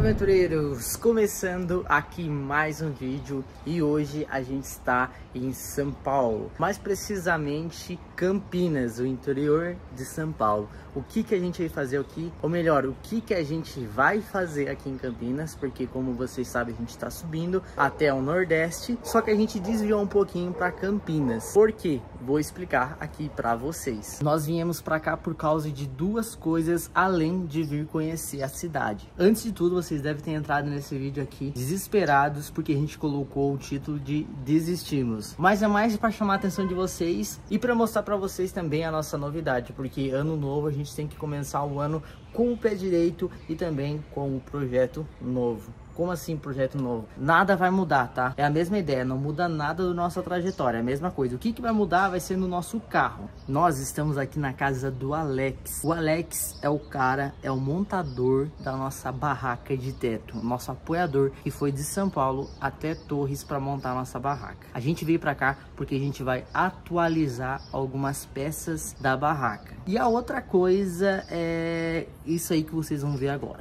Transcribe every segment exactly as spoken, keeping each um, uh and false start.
aventureiros, começando aqui mais um vídeo e hoje a gente está em São Paulo, mais precisamente Campinas, o interior de São Paulo. O que que a gente vai fazer aqui, ou melhor, o que que a gente vai fazer aqui em Campinas, porque como vocês sabem a gente está subindo até o Nordeste, só que a gente desviou um pouquinho para Campinas. Por quê? Vou explicar aqui para vocês. Nós viemos para cá por causa de duas coisas, além de vir conhecer a cidade. Antes de tudo, vocês devem ter entrado nesse vídeo aqui desesperados porque a gente colocou o título de Desistimos, mas é mais para chamar a atenção de vocês e para mostrar para vocês também a nossa novidade, porque ano novo a gente tem que começar o ano com o pé direito e também com o projeto novo. Como assim projeto novo? Nada vai mudar, tá? É a mesma ideia, não muda nada da nossa trajetória, é a mesma coisa. O que que vai mudar vai ser no nosso carro. Nós estamos aqui na casa do Alex. O Alex é o cara, é o montador da nossa barraca de teto, nosso apoiador que foi de São Paulo até Torres para montar a nossa barraca. A gente veio para cá porque a gente vai atualizar algumas peças da barraca. E a outra coisa é isso aí que vocês vão ver agora.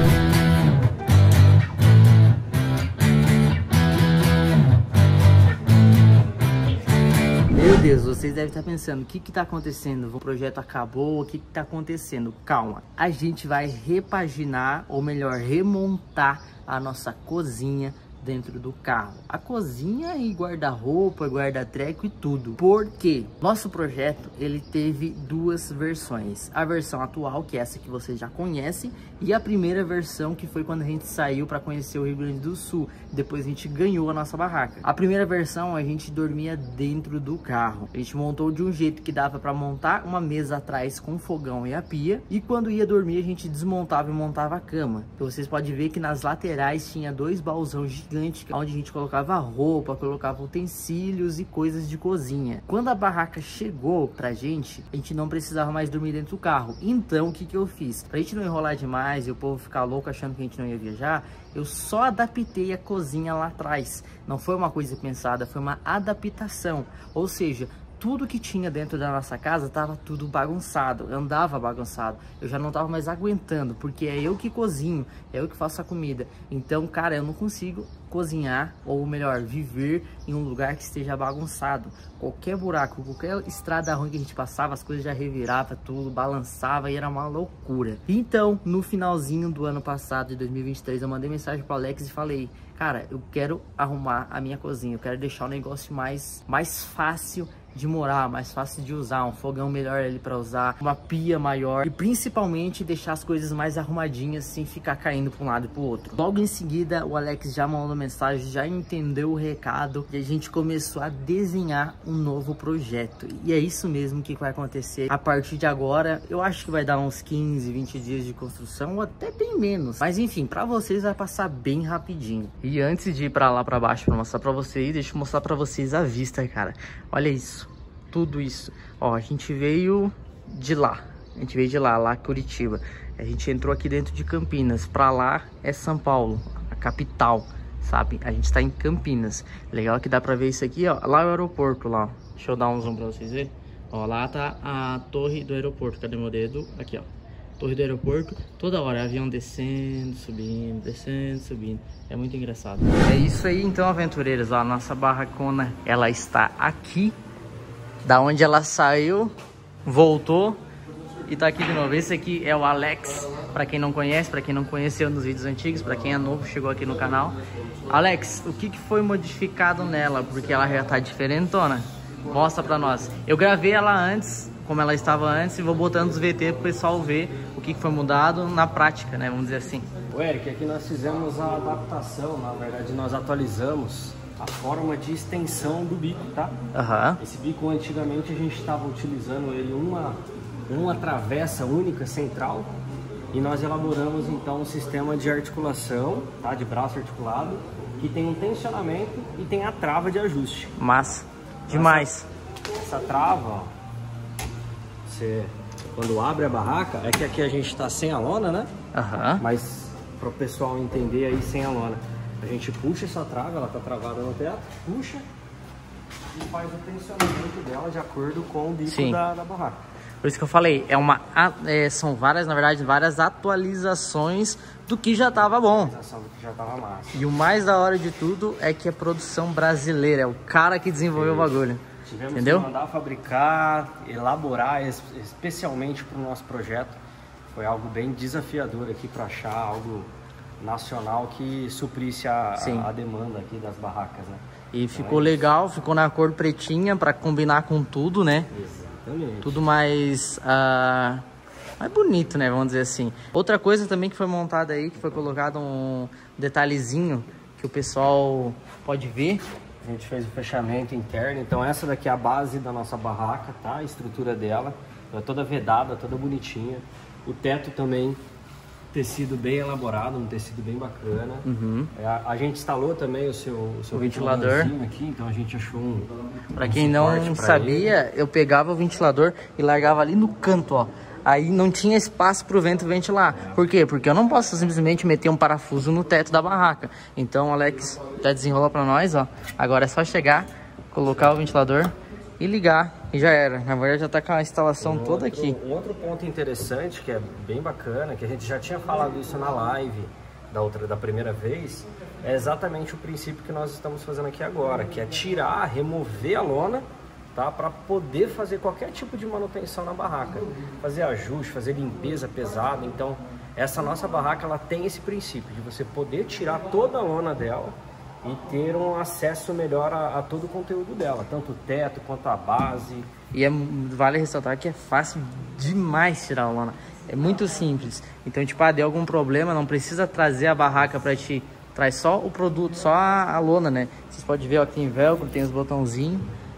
Meu Deus, vocês devem estar pensando, o que que tá acontecendo? O projeto acabou, o que que tá acontecendo? Calma, a gente vai repaginar, ou melhor, remontar a nossa cozinha dentro do carro. A cozinha e guarda-roupa, guarda-treco e tudo. Porque nosso projeto, ele teve duas versões. A versão atual, que é essa que vocês já conhecem, e a primeira versão, que foi quando a gente saiu para conhecer o Rio Grande do Sul. Depois a gente ganhou a nossa barraca. A primeira versão, a gente dormia dentro do carro. A gente montou de um jeito que dava para montar uma mesa atrás com fogão e a pia. E quando ia dormir, a gente desmontava e montava a cama. Então vocês podem ver que nas laterais tinha dois baúzão gigantes, onde a gente colocava roupa, colocava utensílios e coisas de cozinha. Quando a barraca chegou pra gente, a gente não precisava mais dormir dentro do carro. Então, o que que eu fiz? Pra gente não enrolar demais e o povo ficar louco achando que a gente não ia viajar, eu só adaptei a cozinha lá atrás. Não foi uma coisa pensada, foi uma adaptação. Ou seja, tudo que tinha dentro da nossa casa tava tudo bagunçado, andava bagunçado. Eu já não tava mais aguentando, porque é eu que cozinho, é eu que faço a comida. Então, cara, eu não consigo cozinhar, ou melhor, viver em um lugar que esteja bagunçado. Qualquer buraco, qualquer estrada ruim que a gente passava, as coisas já reviravam tudo, balançava e era uma loucura. Então, no finalzinho do ano passado, de dois mil e vinte e três, eu mandei mensagem pro Alex e falei: cara, eu quero arrumar a minha cozinha, eu quero deixar o negócio mais, mais fácil de morar, mais fácil de usar, um fogão melhor ali para usar, uma pia maior e principalmente deixar as coisas mais arrumadinhas sem ficar caindo para um lado e para o outro. Logo em seguida, o Alex já mandou mensagem, já entendeu o recado e a gente começou a desenhar um novo projeto. E é isso mesmo que vai acontecer a partir de agora. Eu acho que vai dar uns quinze, vinte dias de construção ou até bem menos. Mas enfim, para vocês vai passar bem rapidinho. E antes de ir para lá para baixo para mostrar para vocês, deixa eu mostrar para vocês a vista, cara. Olha isso. Tudo isso, ó, a gente veio de lá, a gente veio de lá, lá Curitiba, a gente entrou aqui dentro de Campinas, pra lá é São Paulo, a capital, sabe? A gente tá em Campinas, legal que dá pra ver isso aqui, ó, lá é o aeroporto, lá, deixa eu dar um zoom pra vocês verem, ó, lá tá a torre do aeroporto, cadê meu dedo? Aqui, ó, torre do aeroporto, toda hora, avião descendo, subindo, descendo, subindo, é muito engraçado. É isso aí então, aventureiros, ó, a nossa barracona, ela está aqui, da onde ela saiu, voltou e tá aqui de novo. Esse aqui é o Alex, para quem não conhece, para quem não conheceu nos vídeos antigos, para quem é novo, chegou aqui no canal. Alex, o que que foi modificado nela? Porque ela já tá diferentona. Mostra pra nós. Eu gravei ela antes, como ela estava antes, e vou botando os V T pro pessoal ver o que que foi mudado na prática, né? Vamos dizer assim. O Eric, aqui nós fizemos a adaptação, na verdade nós atualizamos a forma de extensão do bico, tá? Uhum. Esse bico antigamente a gente estava utilizando ele uma, uma travessa única central e nós elaboramos então um sistema de articulação, tá? De braço articulado, que tem um tensionamento e tem a trava de ajuste. Massa, demais. Essa, essa trava, ó, você, quando abre a barraca, é que aqui a gente está sem a lona, né? Uhum. Mas para o pessoal entender aí, sem a lona. A gente puxa essa trava, ela está travada no teto, puxa e faz o tensionamento dela de acordo com o bico da, da barraca. Por isso que eu falei, é uma, é, são várias, na verdade, várias atualizações do que já tava bom. Do que já tava massa. E o mais da hora de tudo é que é produção brasileira, é o cara que desenvolveu Sim. o bagulho. Tivemos Entendeu? que mandar fabricar, elaborar especialmente para o nosso projeto. Foi algo bem desafiador aqui para achar algo nacional que suprisse a, a, a demanda aqui das barracas, né? E então ficou é legal, ficou na cor pretinha para combinar com tudo, né? Exatamente. Tudo mais, uh, mais bonito, né? Vamos dizer assim. Outra coisa também que foi montada aí, que foi colocado um detalhezinho que o pessoal pode ver. A gente fez o fechamento interno, então essa daqui é a base da nossa barraca, tá? A estrutura dela, é toda vedada, toda bonitinha. O teto também, tecido bem elaborado, um tecido bem bacana. Uhum. É, a, a gente instalou também o seu, o seu o ventilador aqui, então a gente achou um. Para um quem não sabia, ele. eu pegava o ventilador e largava ali no canto, ó. Aí não tinha espaço para o vento ventilar. Por quê? Porque eu não posso simplesmente meter um parafuso no teto da barraca. Então o Alex já desenrolou para nós, ó. Agora é só chegar, colocar o ventilador e ligar. E já era. Na verdade já tá com a instalação um toda outro, aqui. Um outro ponto interessante, que é bem bacana, que a gente já tinha falado isso na live da, outra, da primeira vez, é exatamente o princípio que nós estamos fazendo aqui agora, que é tirar, remover a lona, tá? Para poder fazer qualquer tipo de manutenção na barraca, fazer ajuste, fazer limpeza pesada. Então essa nossa barraca ela tem esse princípio de você poder tirar toda a lona dela e ter um acesso melhor a, a todo o conteúdo dela, tanto o teto quanto a base. E é, vale ressaltar que é fácil demais tirar a lona, é muito simples. Então tipo, ah, deu algum problema, não precisa trazer a barraca para ti, traz só o produto, só a, a lona, né? Vocês podem ver, ó, que tem velcro, tem os botãozinhos.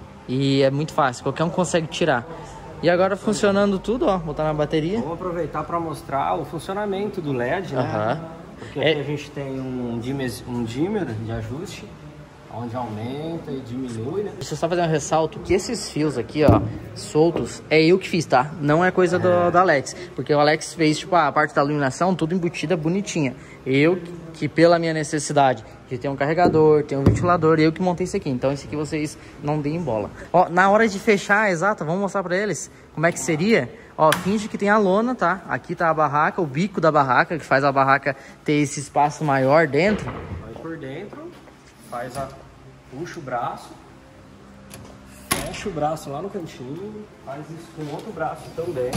E é muito fácil, qualquer um consegue tirar. E agora funcionando tudo, ó, botar na bateria. Vamos aproveitar para mostrar o funcionamento do L E D, né? Uhum. Porque aqui é... a gente tem um dimmer, um dimmer de ajuste, onde aumenta e diminui, né? Deixa eu só fazer um ressalto que esses fios aqui, ó, soltos, é eu que fiz, tá? Não é coisa do, é. do Alex. Porque o Alex fez, tipo, a parte da iluminação, tudo embutida, bonitinha. Eu que, pela minha necessidade de ter um carregador, ter um ventilador, eu que montei isso aqui. Então esse aqui vocês não deem bola. Ó, na hora de fechar, exato, vamos mostrar pra eles como é que seria. Ó, finge que tem a lona, tá? Aqui tá a barraca, o bico da barraca, que faz a barraca ter esse espaço maior dentro. Vai por dentro, faz a... puxa o braço, fecha o braço lá no cantinho, faz isso com o outro braço também.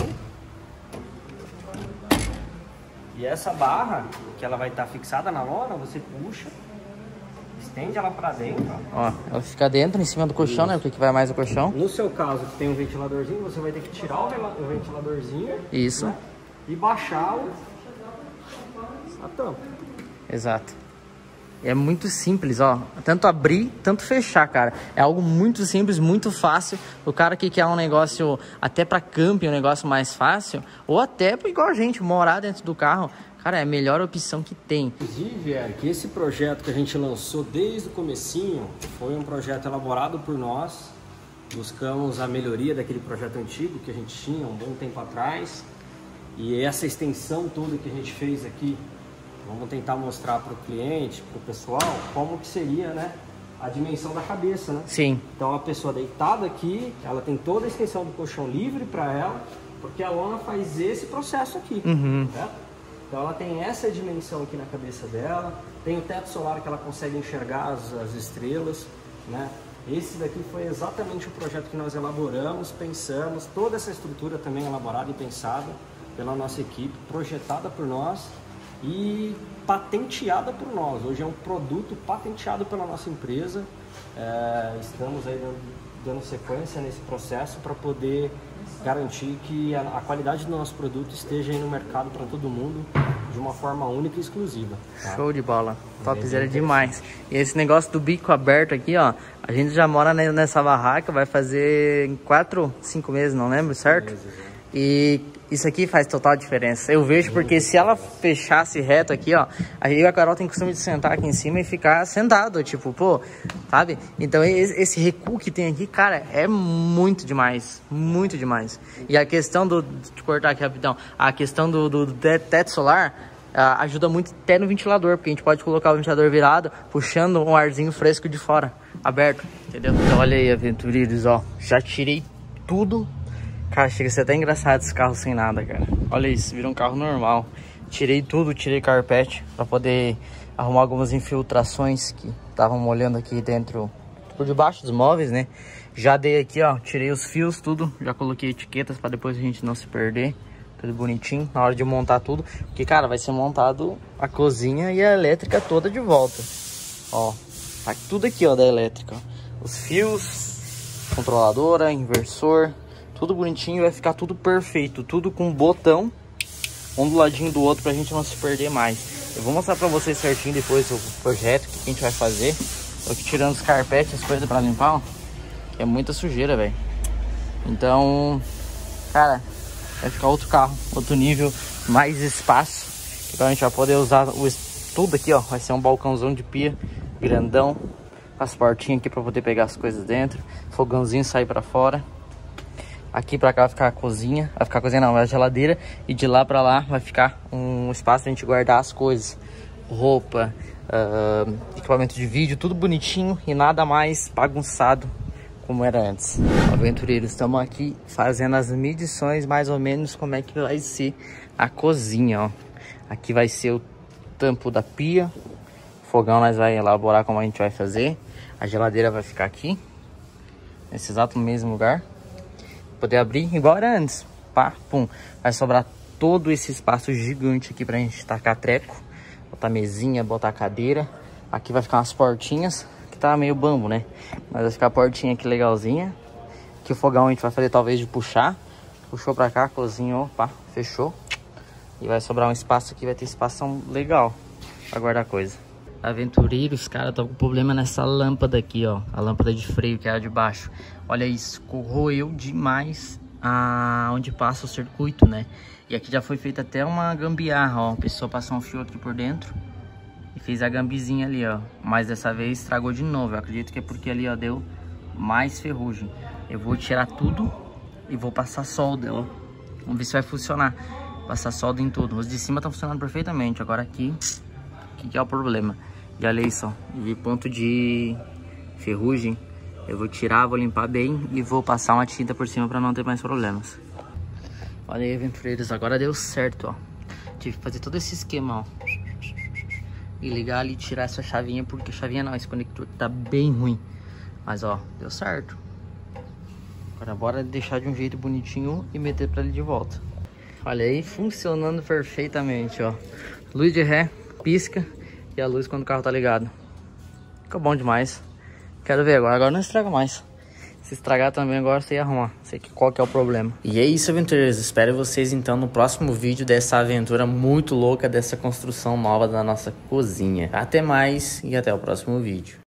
E essa barra, que ela vai estar fixada na lona, você puxa, estende ela pra dentro. Ó, ela fica dentro, em cima do colchão, isso. Né? Porque que vai mais o colchão. No seu caso, que tem um ventiladorzinho, você vai ter que tirar o ventiladorzinho. Isso. Né? E baixar o... a tampa. Exato. É muito simples, ó. Tanto abrir, tanto fechar, cara. É algo muito simples, muito fácil. O cara que quer um negócio até para camping, um negócio mais fácil, ou até igual a gente, morar dentro do carro, cara, é a melhor opção que tem. Inclusive, é que esse projeto que a gente lançou desde o comecinho foi um projeto elaborado por nós. Buscamos a melhoria daquele projeto antigo que a gente tinha um bom tempo atrás. E essa extensão toda que a gente fez aqui, vamos tentar mostrar para o cliente, para o pessoal, como que seria, né, a dimensão da cabeça, né? Sim. Então a pessoa deitada aqui, ela tem toda a extensão do colchão livre para ela, porque a lona faz esse processo aqui, uhum. Certo? Então ela tem essa dimensão aqui na cabeça dela, tem o teto solar que ela consegue enxergar as, as estrelas, né? Esse daqui foi exatamente o projeto que nós elaboramos, pensamos, toda essa estrutura também elaborada e pensada pela nossa equipe, projetada por nós e patenteada por nós. Hoje é um produto patenteado pela nossa empresa. É, estamos aí dando, dando sequência nesse processo para poder garantir que a, a qualidade do nosso produto esteja aí no mercado para todo mundo de uma forma única e exclusiva. Tá? Show de bola, topzera demais. E esse negócio do bico aberto aqui, ó, a gente já mora nessa barraca, vai fazer quatro, cinco meses, não lembro, certo? E isso aqui faz total diferença. Eu vejo porque se ela fechasse reto aqui, ó, aí a Carol tem costume de sentar aqui em cima e ficar sentado, tipo, pô, sabe? Então esse recuo que tem aqui, cara, é muito demais, muito demais. E a questão do, de cortar aqui rapidão, a questão do, do, do teto solar uh, ajuda muito até no ventilador, porque a gente pode colocar o ventilador virado, puxando um arzinho fresco de fora, aberto, entendeu? Então olha aí, aventureiros, ó, já tirei tudo. Cara, chega a ser até engraçado esse carro sem nada, cara. Olha isso, vira um carro normal. Tirei tudo, tirei carpete pra poder arrumar algumas infiltrações que estavam molhando aqui dentro, por debaixo dos móveis, né? Já dei aqui, ó, tirei os fios, tudo. Já coloquei etiquetas pra depois a gente não se perder. Tudo bonitinho, na hora de montar tudo. Porque, cara, vai ser montado a cozinha e a elétrica toda de volta. Ó, tá tudo aqui, ó, da elétrica. Os fios, controladora, inversor... Tudo bonitinho, vai ficar tudo perfeito. Tudo com botão, um do ladinho do outro pra gente não se perder mais. Eu vou mostrar pra vocês certinho depois o projeto, o que a gente vai fazer. Tô aqui tirando os carpetes, as coisas pra limpar, ó. Que é muita sujeira, velho. Então, cara, vai ficar outro carro, outro nível, mais espaço. Então a gente vai poder usar o, tudo aqui, ó. Vai ser um balcãozão de pia, grandão. As portinhas aqui pra poder pegar as coisas dentro. Fogãozinho sair pra fora. Aqui pra cá vai ficar a cozinha, vai ficar a cozinha não, vai a geladeira. E de lá pra lá vai ficar um espaço pra gente guardar as coisas. Roupa, uh, equipamento de vídeo, tudo bonitinho e nada mais bagunçado como era antes. Aventureiros, estamos aqui fazendo as medições mais ou menos como é que vai ser a cozinha, ó. Aqui vai ser o tampo da pia. Fogão nós vai elaborar como a gente vai fazer. A geladeira vai ficar aqui, nesse exato mesmo lugar. Poder abrir igual era antes. Pá, pum. Vai sobrar todo esse espaço gigante aqui pra gente tacar treco. Botar mesinha, botar cadeira. Aqui vai ficar umas portinhas. Que tá meio bambo, né? Mas vai ficar a portinha aqui legalzinha. Aqui o fogão a gente vai fazer talvez de puxar. Puxou pra cá, cozinhou, pá, fechou. E vai sobrar um espaço aqui, vai ter espaço legal pra guardar coisa. Aventureiros, cara, tô com problema nessa lâmpada aqui, ó. A lâmpada de freio, que é a de baixo. Olha isso, corroeu demais a... onde passa o circuito, né? E aqui já foi feita até uma gambiarra, ó. A pessoa passou um fio aqui por dentro e fez a gambizinha ali, ó. Mas dessa vez estragou de novo. Eu acredito que é porque ali, ó, deu mais ferrugem. Eu vou tirar tudo e vou passar solda, ó. Vamos ver se vai funcionar. Passar solda em tudo. Os de cima estão funcionando perfeitamente. Agora aqui... que é o problema? E olha isso, ó. Vi ponto de ferrugem. Eu vou tirar, vou limpar bem e vou passar uma tinta por cima para não ter mais problemas. Olha aí, aventureiros, agora deu certo, ó. Tive que fazer todo esse esquema, ó. E ligar ali e tirar essa chavinha, porque chavinha não, esse conector tá bem ruim. Mas ó, deu certo. Agora bora deixar de um jeito bonitinho e meter para ele de volta. Olha aí, funcionando perfeitamente, ó. Luz de ré, pisca e a luz quando o carro tá ligado. Fica bom demais. Quero ver agora, agora não estraga mais. Se estragar também agora você ia arrumar. Sei que qual que é o problema. E é isso, aventureiros. Espero vocês então no próximo vídeo dessa aventura muito louca, dessa construção nova da nossa cozinha. Até mais e até o próximo vídeo.